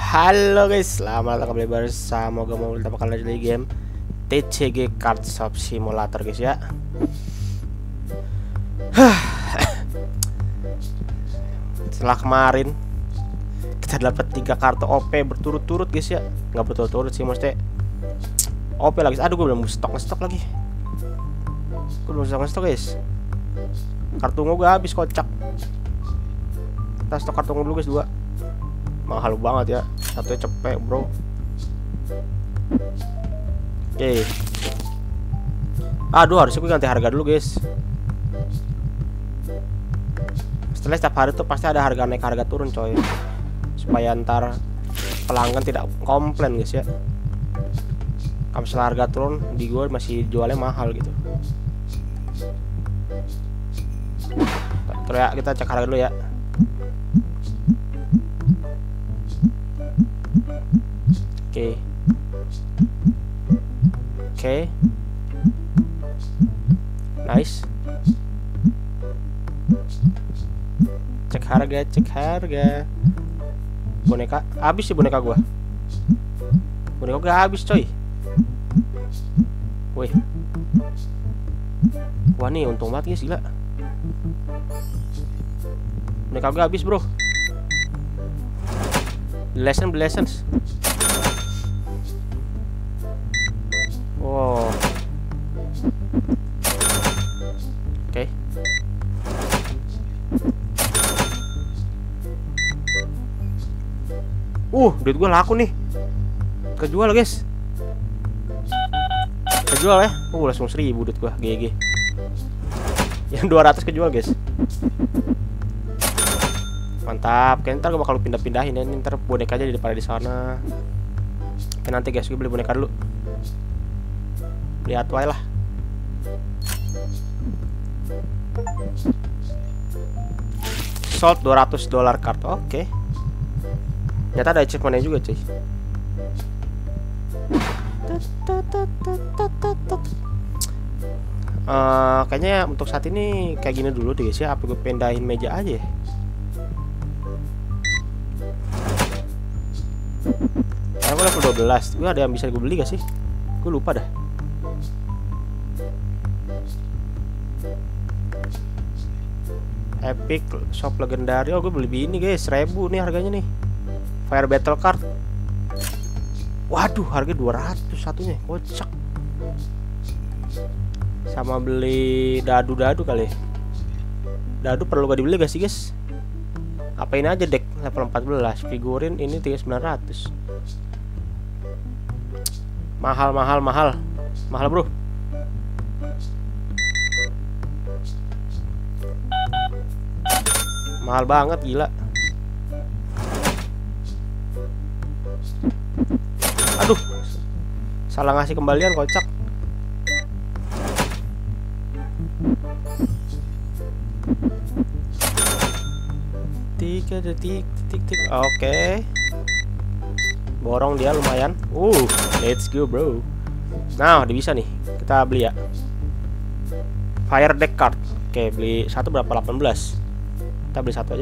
Halo guys, selamat datang kembali bersama gue mau pertama kali lagi game TCG Card Shop Simulator guys ya. Setelah kemarin kita dapat 3 kartu OP berturut-turut guys ya. Nggak berturut-turut sih, maksudnya OP lagi. Aduh, gue belum stok lagi. Gue belum stok guys. Kartu gue habis, kocak. Kita stok kartu dulu guys, 2. Mahal banget ya, satunya cepet bro. Oke. Aduh, harusnya gue ganti harga dulu guys. Setelah setiap hari tuh pasti ada harga naik harga turun coy, supaya ntar pelanggan tidak komplain guys ya. Kalau misalnya harga turun di gue masih jualnya mahal gitu. Terus ya, kita cek harga dulu ya. Oke. Nice. Cek harga. Boneka habis sih, boneka gua habis coy. Wih. Wah nih untung banget guys, gila. Boneka gua habis bro. Lessons. Wow. Oke. Duit gue laku nih. Kejual guys. Kejual ya. Langsung 1000 duit gue, GG. Yang 200 kejual guys. Mantap. Kayaknya ntar gue bakal pindah-pindahin ya. Ntar boneka aja daripada di sana. Oke, nanti guys gue beli boneka dulu. Lihat wae lah. Sold $200 kartu. Oke. Ternyata ada achievementnya juga cuy. Kayaknya untuk saat ini kayak gini dulu deh guys ya. Apa gue pindahin meja aja ya? Karena gue level 12. Gue ada yang bisa gue beli gak sih? Gue lupa dah. Epic shop legendary. Oh, gue beli ini guys, 1000 nih harganya nih. Fire battle card. Waduh, harga 200 satunya, kocak. Sama beli dadu kali. Dadu perlu gak dibeli gak sih guys? Apa ini aja deck level 14, figurin ini 3900. Mahal bro. Mahal banget, gila. Aduh, salah ngasih kembalian, kocak. Tiga detik. Oke. Borong dia lumayan. Let's go bro. Nah, udah bisa nih. Kita beli ya. Fire deck card. Oke, beli satu berapa? 18. Kita beli satu aja.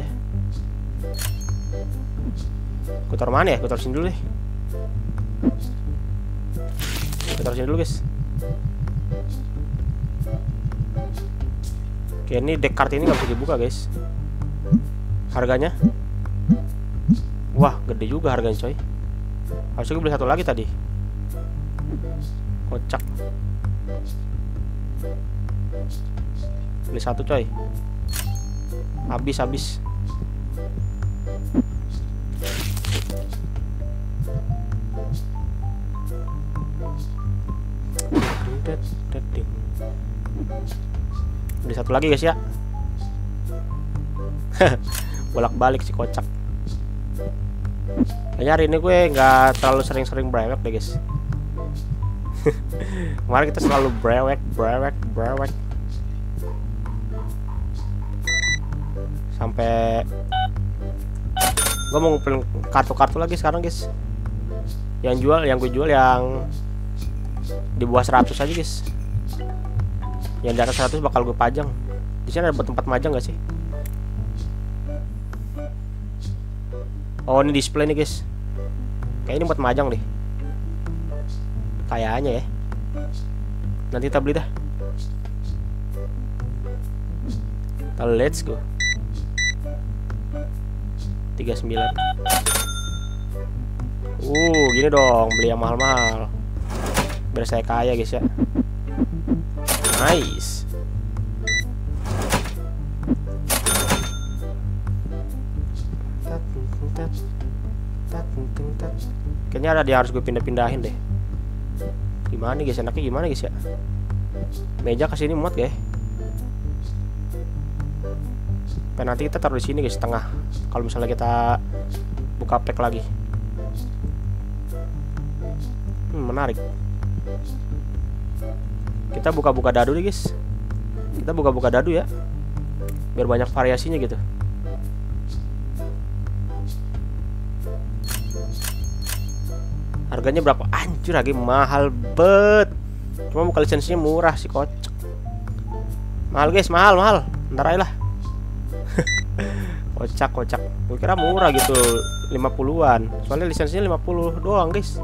Gue taruh mana ya? Gue taruh sini dulu deh. Gue taruh sini dulu guys. Oke, ini deck card ini gak bisa dibuka guys. Harganya, wah gede juga harganya coy. Harusnya gue beli satu lagi tadi. Kocak. Beli satu coy. Habis. Beli satu lagi guys ya. Bolak-balik si kocak. Kayaknya hari ini gue nggak terlalu sering-sering brewek deh guys. Kemarin kita selalu brewek. Sampai gue mau ngumpulin kartu-kartu lagi sekarang guys. Yang gue jual yang di bawah 100 aja guys. Yang di atas 100 bakal gue pajang. Di sini ada tempat majang gak sih? Oh, ini display nih guys. Kayak ini buat majang deh. Kayaknya ya. Nanti kita beli dah. Let's go. 39. Gini dong, beli yang mahal-mahal. Biar saya kaya guys ya. Nice. Kayaknya ada dia harus gue pindah-pindahin deh. Gimana guys, enaknya gimana guys ya? Meja ke sini muat gak ya? Nanti kita taruh di sini guys, tengah. Kalau misalnya kita buka pack lagi. Menarik. Kita buka-buka dadu deh guys. Kita buka-buka dadu ya, biar banyak variasinya gitu. Harganya berapa? Anjir, lagi mahal bet. Cuma buka lisensinya murah sih, kocak. Mahal guys, mahal. Ntar aja lah. Kocak. Gue kira murah gitu, 50-an. Soalnya lisensinya 50 doang guys.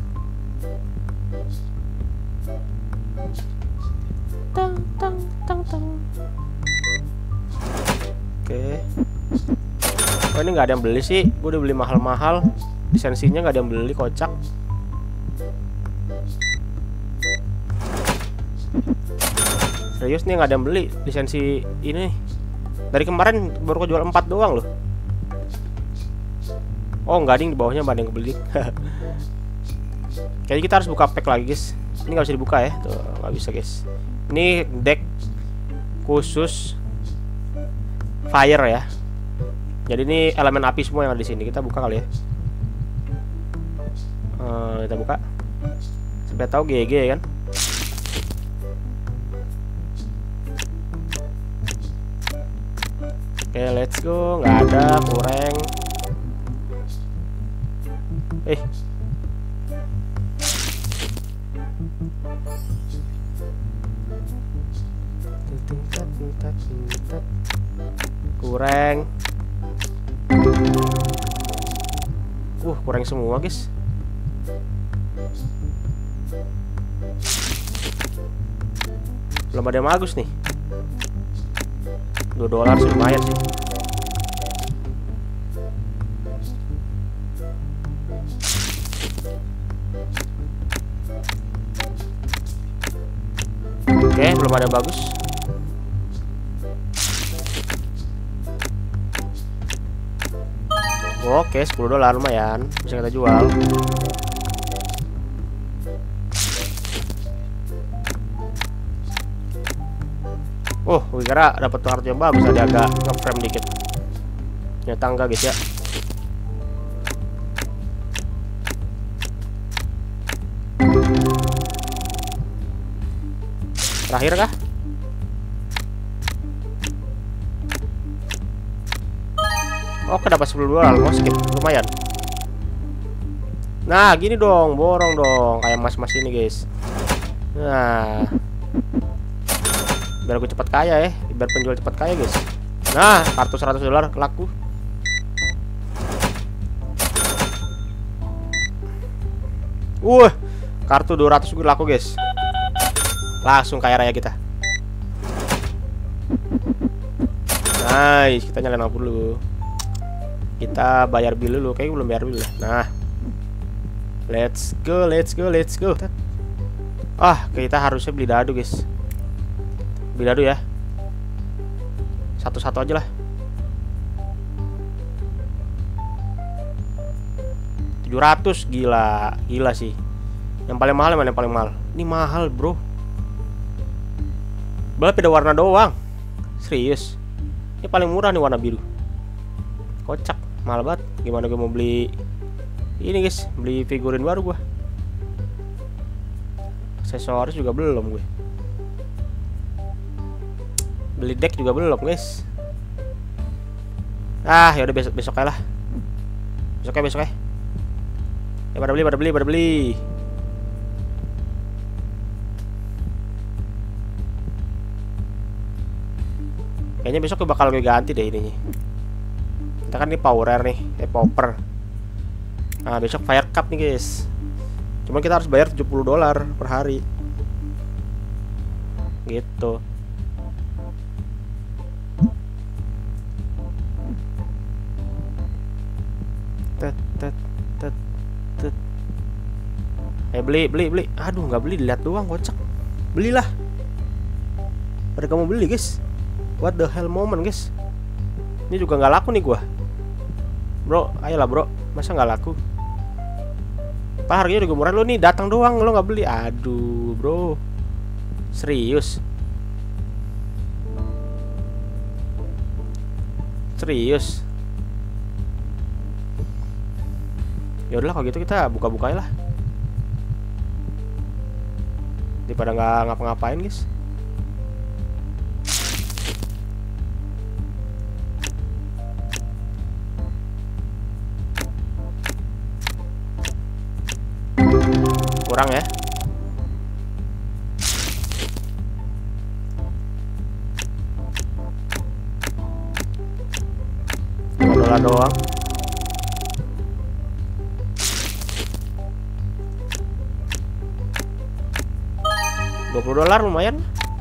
Oke. Oh, ini nggak ada yang beli sih. Gue udah beli mahal-mahal. Lisensinya nggak ada yang beli, kocak. Serius nih, nggak ada yang beli lisensi ini. Dari kemarin baru kejual 4 doang loh. Oh, nggak ada yang di bawahnya, ada yang beli. Kayaknya kita harus buka pack lagi guys. Ini nggak bisa dibuka ya, tuh nggak bisa guys. Ini deck khusus fire ya. Jadi ini elemen api semua yang ada di sini. Kita buka kali ya. Kita buka. Sampai tahu GG kan. Oke, let's go. Nggak ada, kurang. Kurang. Kurang semua guys. Belum ada yang bagus nih. $2 sih lumayan sih. Oke, belum ada yang bagus. Oke, $10 lumayan, bisa kita jual. Gue kira dapat kartu yang bagus, ada agak nge-frame dikit. Ternyata enggak guys ya. Terakhir kah? Oke, dapat $10. Mau skip, lumayan. Nah, gini dong, borong dong, kayak mas-mas ini guys. Nah, biar gue cepat kaya ya, biar penjual cepat kaya guys. Nah, kartu $100 laku. Kartu 200 gue laku guys. Langsung kaya raya kita. Nice, kita nyalain lampu dulu. Kita bayar bill dulu, kayaknya belum bayar bill. Nah, let's go. Kita harusnya beli dadu guys. Beli dadu ya. Satu-satu aja lah. $700, gila sih. Yang paling mahal mana yang paling mahal? Ini mahal bro. Malah beda warna doang. Serius. Ini paling murah nih warna biru. Kocak, mahal banget. Gimana gue mau beli ini guys? Beli figurin baru gue. Aksesoris juga belum gue. Beli deck juga belum guys. Ya udah besok aja lah. Besok ya. Ya pada beli. Kayaknya besok gue bakal gue ganti deh ininya. Kita kan ini power nih, popper. Nah besok Fire Cup nih guys. Cuman kita harus bayar $70 per hari gitu. Beli. Aduh nggak beli, dilihat doang, kocak. Belilah. Pada kamu beli guys. What the hell moment guys. Ini juga nggak laku nih gua. Bro, ayolah bro. Masa nggak laku? Pak harganya juga murah, lo nih datang doang lo nggak beli. Aduh bro. Serius. Ya udahlah kalau gitu kita buka-bukain lah. Daripada nggak ngapa-ngapain guys. Kurang ya. $5 doang. $20 lumayan.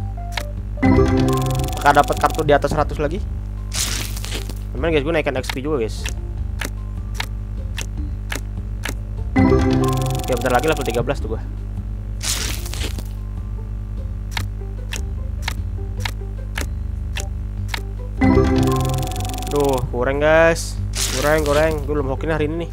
Apakah dapat kartu di atas 100 lagi? Cuman guys, gue naikkan XP juga guys. Ya bentar lagi level 13 tuh gue. Duh, kurang guys. Kurang. Gue belum hokin hari ini nih.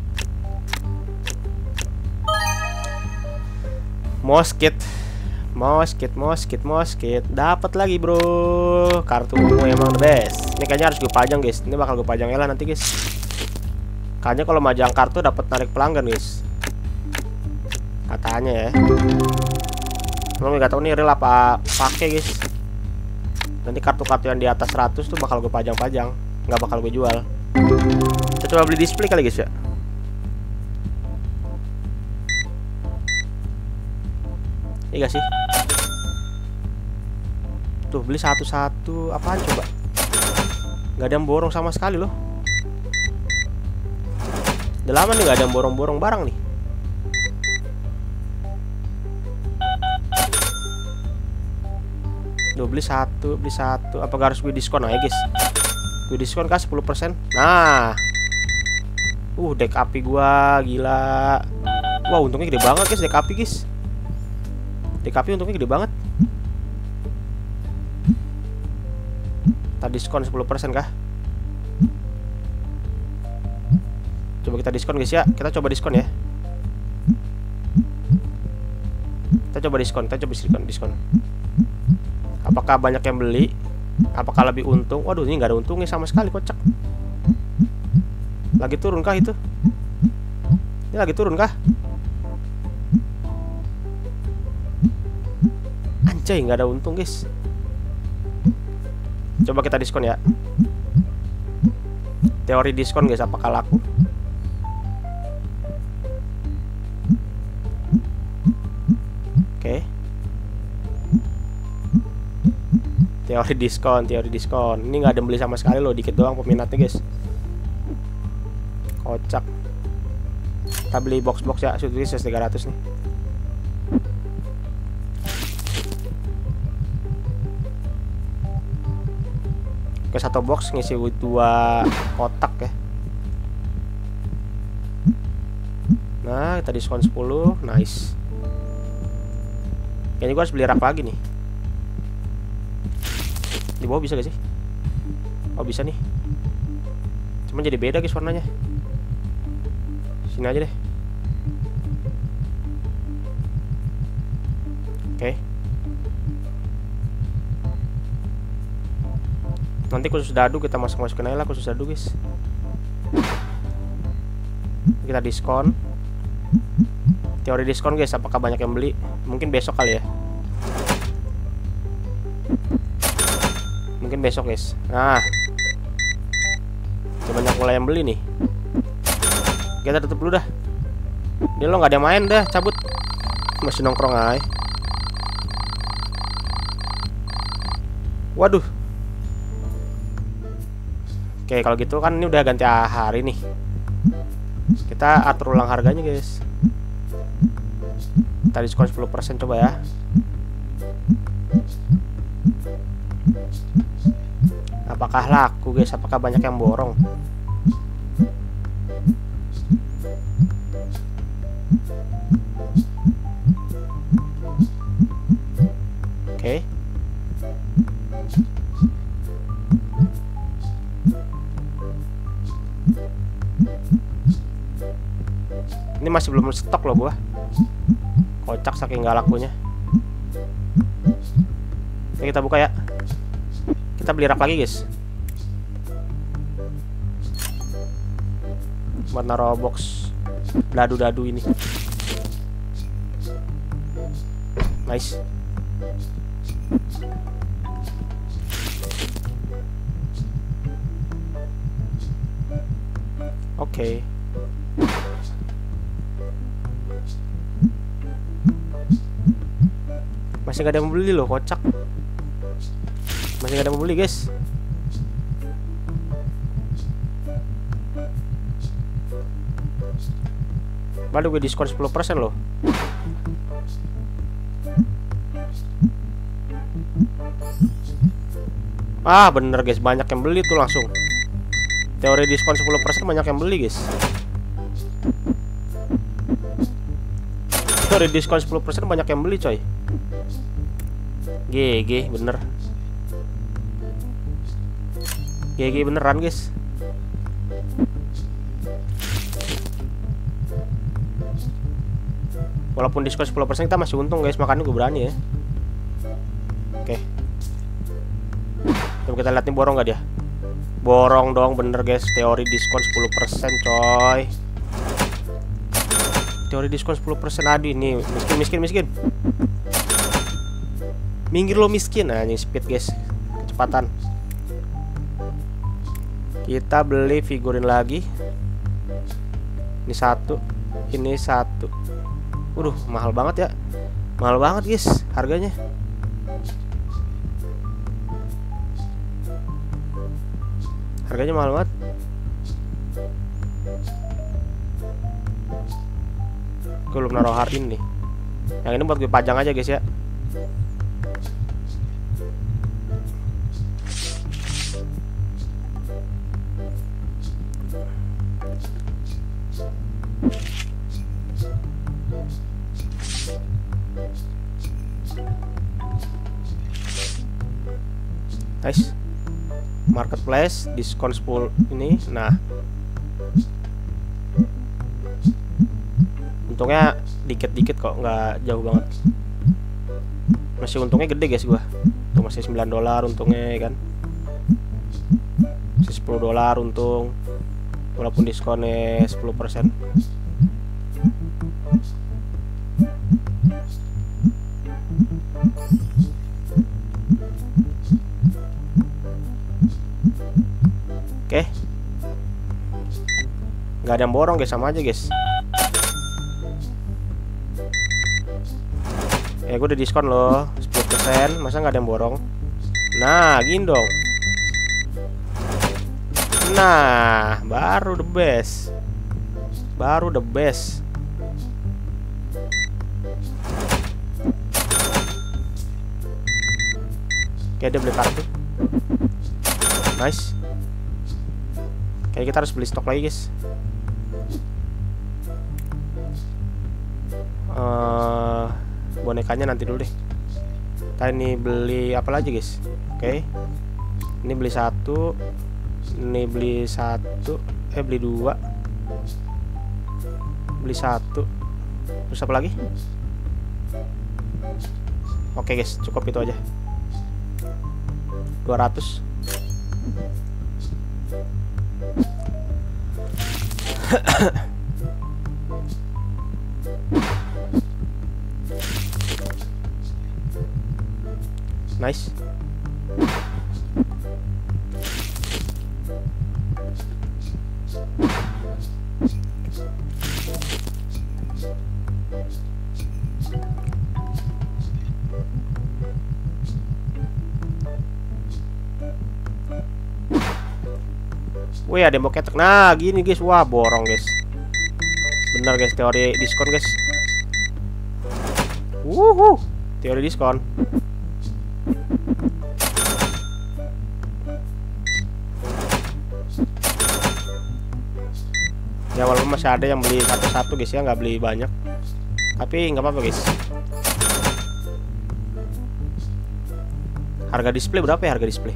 Moskit. Dapat lagi bro. Kartu ungu emang the best. Ini kayaknya harus gue pajang guys. Ini bakal gue pajang lah nanti guys. Kayaknya kalau majang kartu dapat narik pelanggan guys. Katanya ya. Belum nggak tahu nih real apa pakai guys. Nanti kartu-kartu yang di atas 100 tuh bakal gue pajang-pajang, nggak bakal gue jual. Kita coba beli display kali guys ya. Iya gak sih? Tuh beli satu-satu. Apaan coba? Gak ada yang borong sama sekali loh. Udah lama nih gak ada yang borong-borong barang nih. Duh beli satu. Apakah harus gue diskon aja guys? Gue diskon kah 10%? Nah. Deck api gua gila. Wah untungnya gede banget guys deck api guys. Deck api untungnya gede banget. Kita diskon 10% kah? Coba kita diskon guys ya. Kita coba diskon ya. Kita coba diskon. Apakah banyak yang beli? Apakah lebih untung? Waduh ini nggak ada untungnya sama sekali, kocak. Lagi turun kah itu? Ini lagi turun kah? Anjay nggak ada untung guys. Coba kita diskon ya. Teori diskon guys, apakah laku? Oke. Teori diskon. Ini nggak ada yang beli sama sekali loh, dikit doang peminatnya guys. Kocak. Kita beli box ya, sudah 300 nih. Oke, satu box ngisi 2 kotak ya. Nah, kita diskon 10, nice. Kayaknya gue harus beli rak lagi nih. Di bawah bisa gak sih? Oh bisa nih. Cuman jadi beda guys warnanya. Sini aja deh. Oke. Nanti khusus dadu kita masukin aja lah khusus dadu guys. Kita diskon. Teori diskon guys, apakah banyak yang beli? Mungkin besok kali ya. Mungkin besok guys. Nah, banyak mulai yang beli nih. Kita tutup dulu dah. Dia lo nggak ada main dah, cabut. Masih nongkrong aja. Waduh. Oke kalau gitu kan ini udah ganti hari nih. Kita atur ulang harganya guys. Kita diskon 10% coba ya. Apakah laku guys? Apakah banyak yang borong? Oke. Ini masih belum stok loh gua. Kocak saking gak lakunya. Oke, kita buka ya. Kita beli rak lagi guys, buat naruh box dadu-dadu ini. Nice. Oke. Masih gak ada yang membeli loh, kocak. Masih gak ada yang membeli guys. Baru gue diskon 10% loh. Ah bener guys, banyak yang beli tuh langsung. Teori diskon 10% banyak yang beli guys. Teori diskon 10% banyak yang beli coy. GG bener. GG beneran guys. Walaupun diskon 10% kita masih untung guys, makanya gue berani ya. Oke. Coba kita lihat nih borong gak dia. Borong dong bener guys. Teori diskon 10% coy. Teori diskon 10%. Aduh ini miskin. Minggir lo miskin. Nah ini speed guys, kecepatan. Kita beli figurin lagi. Ini satu. Ini satu. Waduh mahal banget ya. Mahal banget guys harganya. Harganya mahal banget. Gue belum naruh hard in nih. Yang ini buat gue pajang aja guys ya. Nice. Marketplace diskon 10 ini. Nah, untungnya dikit-dikit kok, nggak jauh banget. Masih untungnya gede guys gua. Tuh masih $9 untungnya ya kan. Masih $10 untung. Walaupun diskonnya 10%. Oke. Nggak ada yang borong guys, sama aja guys. Gue udah diskon loh 10%, masa nggak ada yang borong? Nah gini dong. Nah baru the best. Baru the best. Oke dia beli kartu. Nice. Kayaknya kita harus beli stok lagi guys. Bonekanya nanti dulu deh. Kita ini beli apa lagi guys? Oke. Ini beli satu. Ini beli satu. Beli dua. Beli satu. Terus apa lagi? Oke guys, cukup itu aja. 200. Nice. Wih ada yang mau ketek. Nah gini guys. Wah borong guys. Benar guys, teori diskon guys. Wuhu, teori diskon. Ya walaupun masih ada yang beli satu-satu guys ya, nggak beli banyak. Tapi nggak apa-apa guys. Harga display berapa ya harga display?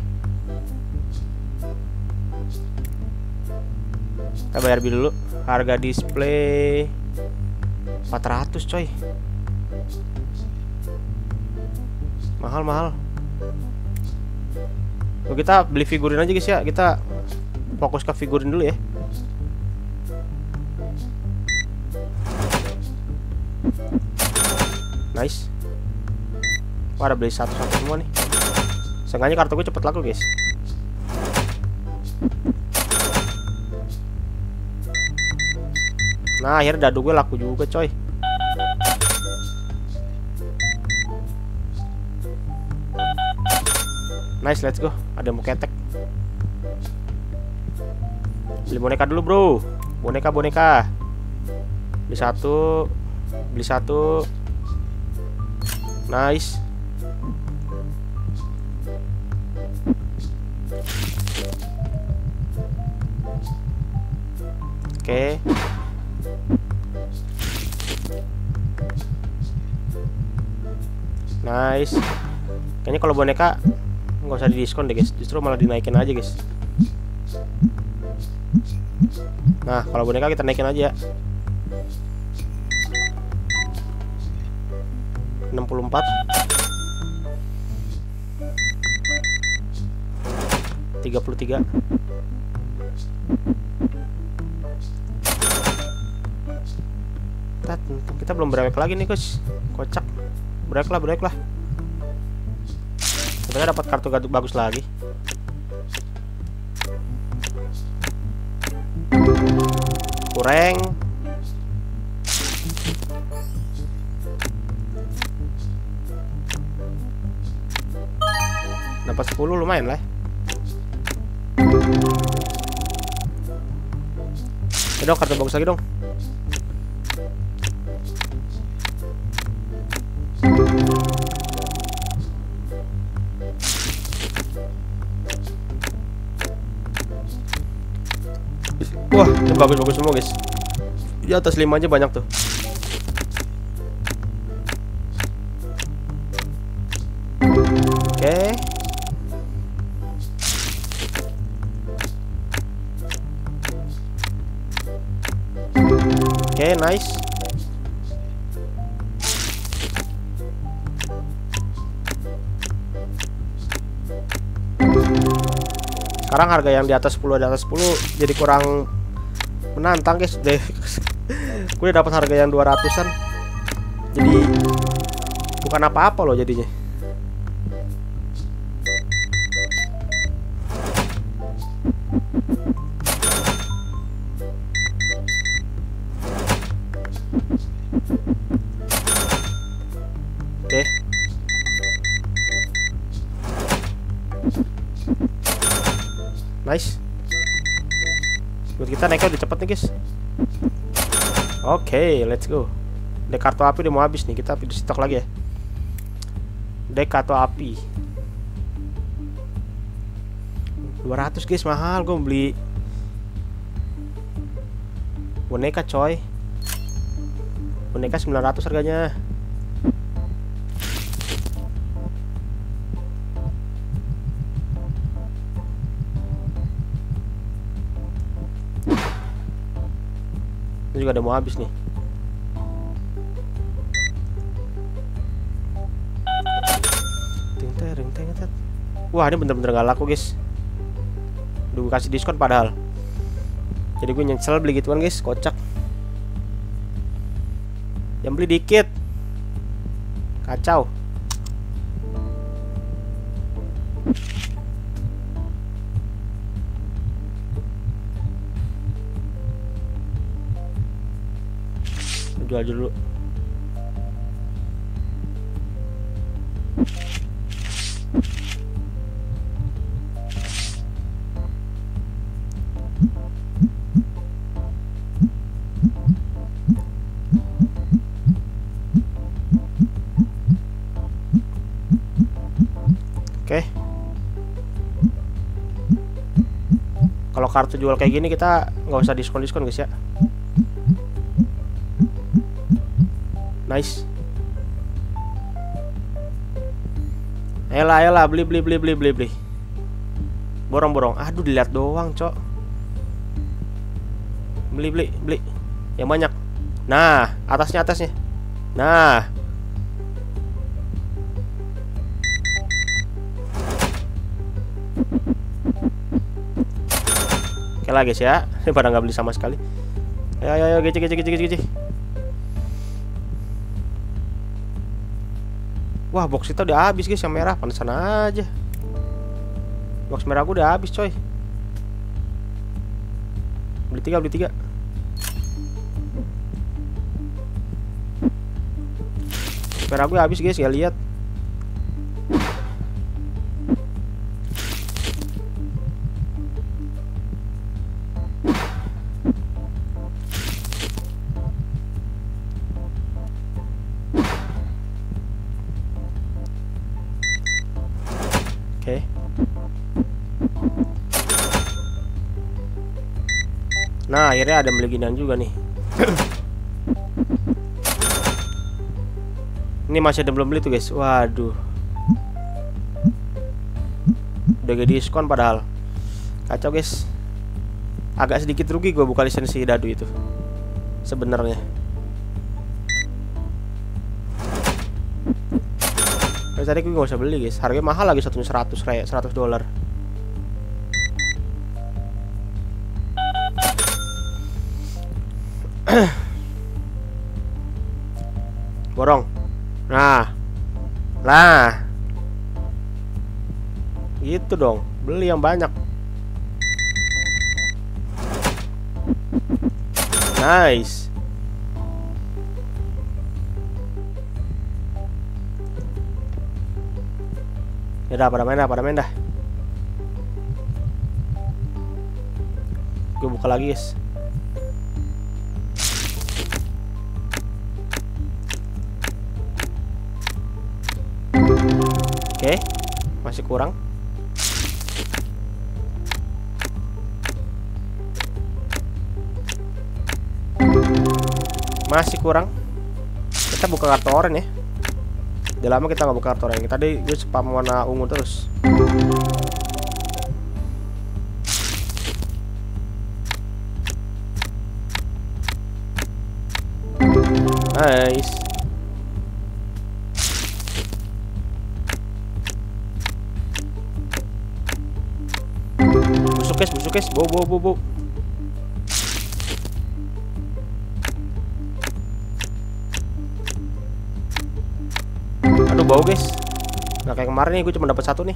Kita bayar bill dulu. Harga display 400 coy. Mahal. Kita beli figurin aja guys ya. Kita fokus ke figurin dulu ya. Nice. Wah, ada beli satu-satu semua nih. Seenggaknya kartu gue cepet laku guys. Nah akhirnya dadu gue laku juga coy. Nice, let's go. Ada yang mau ketek. Beli boneka dulu bro. Boneka. Beli satu. Nice. Oke. Nice. Kayaknya kalau boneka nggak usah didiskon deh guys, justru malah dinaikin aja guys. Nah kalau boneka kita naikin aja 64 33. Kita belum break lagi nih guys. Kocak. Break lah. Kita dapat kartu bagus lagi. Kurang. Dapat 10 lumayan lah. Dong kartu bagus lagi dong. Wah, ini bagus-bagus semua guys. Di atas 5 aja banyak tuh. Oke. Oke, nice. Sekarang harga yang di atas 10 jadi kurang menantang guys deh. Gue dapat harga yang 200-an. Jadi bukan apa-apa loh jadinya. Oke. Nice. Buat kita naiknya udah cepet nih guys. Oke, let's go. Dek kartu api udah mau habis nih. Kita di stok lagi ya. Dek kartu api 200 guys, mahal. Gue beli boneka coy. Boneka 900 harganya. Ini juga udah mau habis nih. Wah, ini bener-bener gak laku guys. Udah gue kasih diskon padahal. Jadi gue nyesel beli gituan guys, kocak. Yang beli dikit. Kacau. Jual dulu. Kalau kartu jual kayak gini kita nggak usah diskon guys ya. Nice. Ayolah beli. Borong. Aduh, dilihat doang, cok. Beli. Yang banyak. Nah, atasnya. Nah. Oke lah guys ya. Pada nggak beli sama sekali. Ayo, gece. Wah, box kita udah habis guys, yang merah. Pantesan aja. Box merah aku udah habis coy. Beli tiga. Merah gue habis guys, gak lihat. Oke. Nah, akhirnya ada beli ginian juga nih. Ini masih ada belum beli tuh guys. Waduh. Udah gak diskon padahal. Kacau guys. Agak sedikit rugi gue buka lisensi dadu itu sebenarnya. Tadi gue gak usah beli guys. Harganya mahal lagi, satunya $100. Borong. Nah. Gitu dong. Beli yang banyak. Nice. Ya udah, pada main dah. Gue buka lagi guys. Oke, masih kurang. Kita buka kartu oranye ya. Udah lama kita nggak buka kartu oranye. Tadi gue spam warna ungu terus. Nice. Busuk guys. Bow. Aduh, bau guys. Nggak kayak kemarin nih, gue cuma dapat satu nih.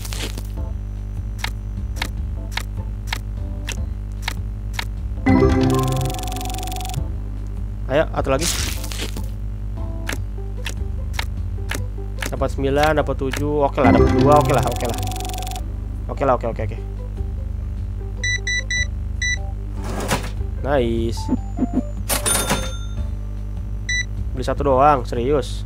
Ayo, satu lagi. Dapat 9, dapat 7. Oke lah, dapat 2. Oke lah. Oke. Nice. Beli satu doang, serius.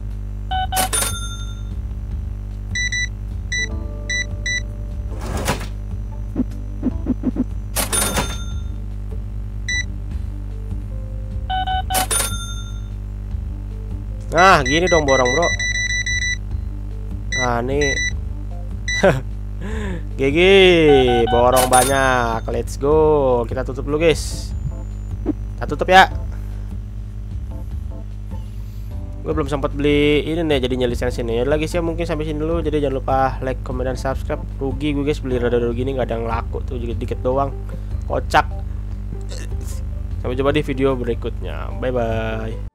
Nah, gini dong borong, bro. Nah, nih. GG, borong banyak. Let's go. Kita tutup dulu, guys. Kita tutup ya. Gue belum sempat beli ini nih, jadinya lisensi nih. Lagi sih mungkin sampai sini dulu. Jadi jangan lupa like, comment, dan subscribe. Rugi gue guys beli rada-rada gini, nggak ada yang laku tuh, dikit-dikit doang. Kocak. Sampai jumpa di video berikutnya. Bye bye.